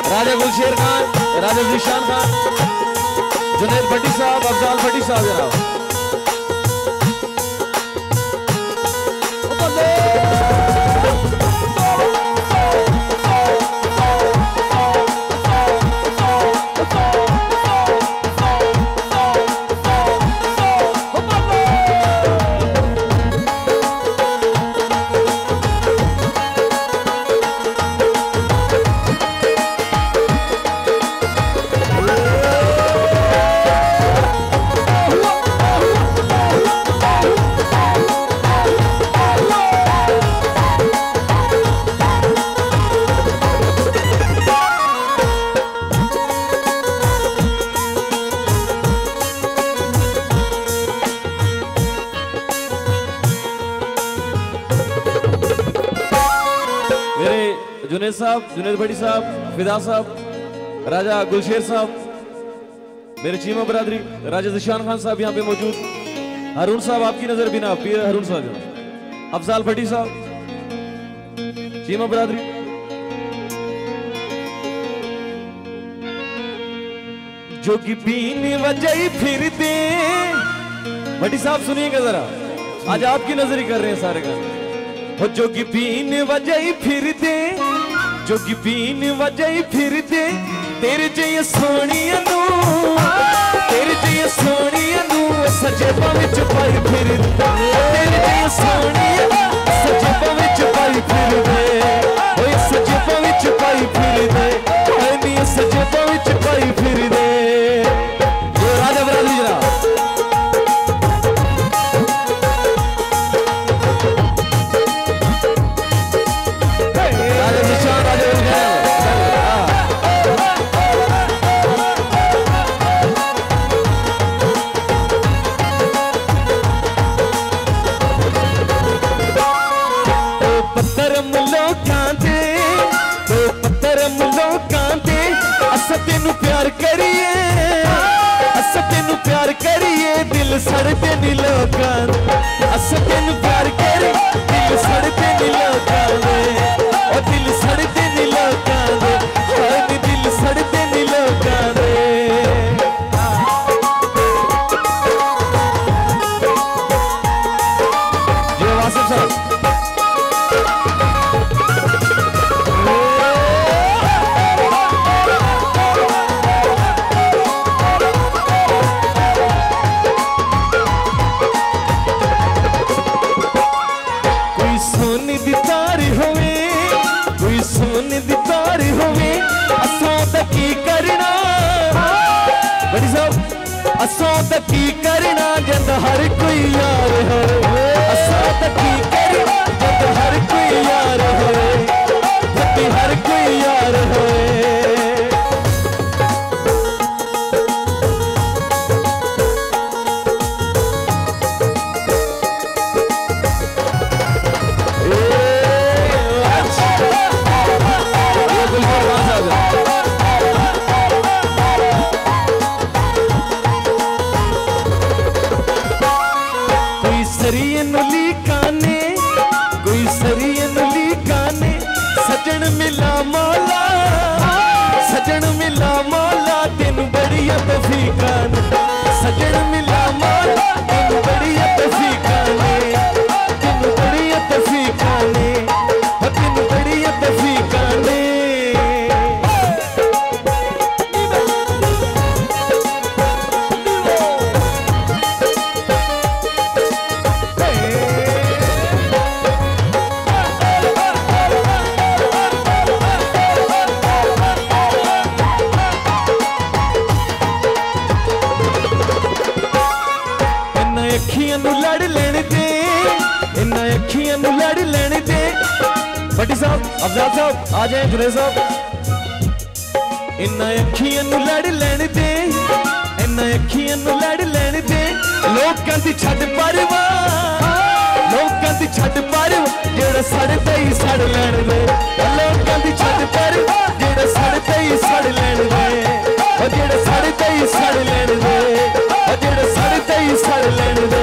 राजा गुलशेर खान, राजा ज़ीशान खान, जुनैद भट्टी साहब, अफजाल भट्टी साहब जनाब। जुनैद साहब, जुनैद भट्टी साहब, फिदा साहब, राजा गुलशेर साहब, मेरे चीमा बरादरी, राजा ज़ीशान खान साहब यहाँ पे मौजूद, हारून साहब आपकी नजर बिना, पीर हारून साहब, अफजाल भट्टी साहब, चीमा बरादरी, जोगी पीने वजह फिर दे। भट्टी साहब सुनिएगा जरा, आज आपकी नजर ही कर रहे हैं सारे गाने। जोगी पीने वजह फिर दे, जोगी पीने वजह फिर दे, तेरे जिही सोहणिया नू, तेरे जिही सोहणिया नू सजेबां विच पाई फिर दे, तेरे जिही सोहणिया सजेबां विच पाई फिर दे, ओए सजेबां विच पाई फिर दे, ऐनी सजेबां विच पाई फिर दे। ये राजा बरादरी जनाब, तेनू प्यार करिए, अस तेनू प्यार करिए, दिल सड़ते नी लोकां दे, अस तेनू प्यार करिए, दिल सड़ते नी लोकां दे, ओ दिल सड़ते नी लोकां दे, हाय नी दिल सड़ते नी लोकां दे। जी वासिफ साहब, असों तक की करना जद हर कोई यार है, असों तक की करना जद हर कोई यार है, जद हर कोई यार है। सजन मिला मौला, सजन मिला मौला, तेन बड़ी तौफीका ने, सजन मिला मौला, तेन बड़ी तौफीका ने, तेन बड़ी तौफीका ने, तेन बड़ी तौफीका ने। भट्टी साहब, अफजाल साहब आ जाए, जुनैद साहब। इन्ना अखियां नू लड़ लैण दे, इन्ना अखियां नू लड़ लैण दे, लोकां दी छड्ड परवाह, लोकां दी छड्ड परवाह, जेड़ा सड़दा ही सड़ लैण दे, लोकां दी छड्ड परवाह, जेड़ा सड़दा ही सड़ लैण दे, ओ जेड़ा सड़दा ही सड़ लैण दे, ओ जेड़ा सड़दा ही सड़ लैण दे।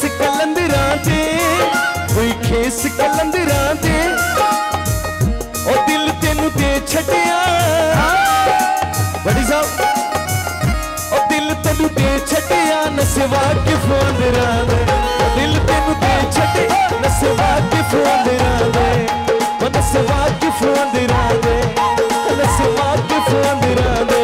कलंदरां दे, कोई खेस कलंदरां दे, ओ दिल तेनू दे छड्डिया बड़ी साहब, ओ दिल तेनू दे छड्डिया नसवा के फोंदरां दे, दिल तेनू दे छड्डिया नसवा के फोंदरां दे, ओ नसवा के फोंदरां दे, नसवा के फोंदरां दे।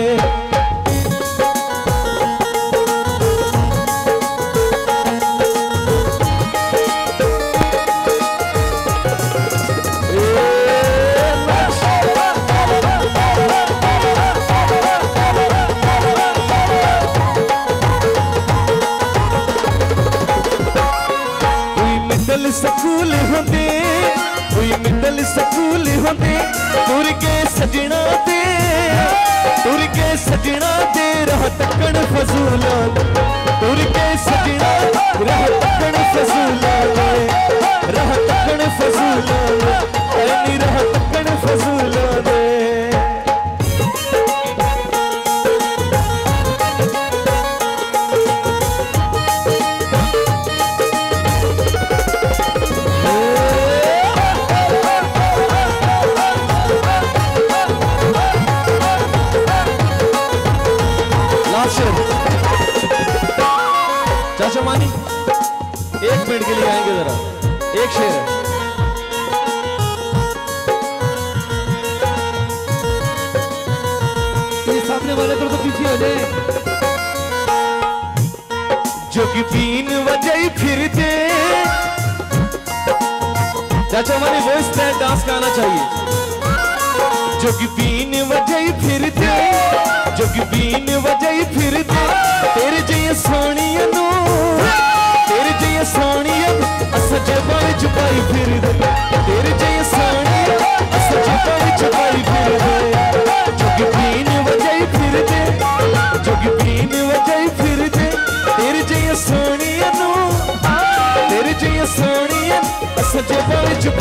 सकूल होंदे, कोई मिडल सकूल होंदे, तुर के सजना दे, तुर के सजना दे राह तकन फजूला, तुर के सजना राह तकन फजूला, राह तकन फजूला, ऐनी राह तकन फजूला दे। चाचा मानी 1 मिनट के लिए आएंगे जरा, एक शेर है। ये सामने वाले को तो पीछे हो जाए। जोगी बीन वजह फिर दे, चाचा मानी वॉइस ट्रैक डांस का आना चाहिए। जोगी बीन वजह फिर दे, जोगी बीन वजह फिर दे, तेरे जिहे सोनिया नू, तेरे जिहे सोनिया अस जेबां विच पाई फिर दे, तेरे जिहे सोनिया अस जेबां विच पाई फिर दे। जोगी बीन वजह फिर दे, जोगी बीन वजह फिर दे, तेरे जिहे सोनिया नू, तेरे जिहे सोनिया अस जेबां विच